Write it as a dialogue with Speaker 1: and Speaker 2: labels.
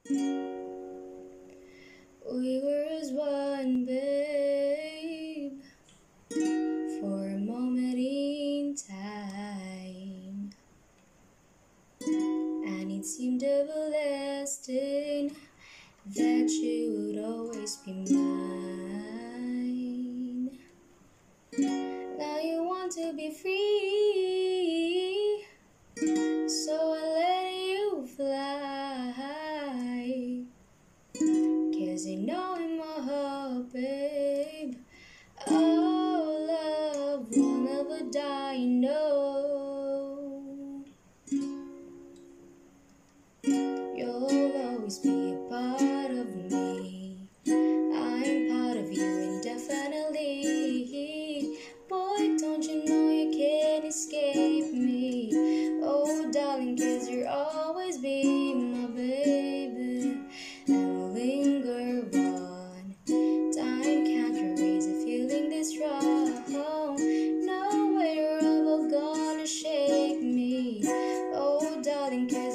Speaker 1: We were as one, babe, for a moment in time, and it seemed everlasting that you would always be mine. Now you want to be free, so I let you fly. 'Cause you know in my heart, babe, our love will never die, no. You'll always be a part of me. I'm part of you indefinitely. Boy, don't you know you can't escape me? Oh, darling, 'cause you'll always be my baby. And we'll linger on. Time can't erase a feeling this strong. No way you're ever gonna shake me. Oh, darling, 'cause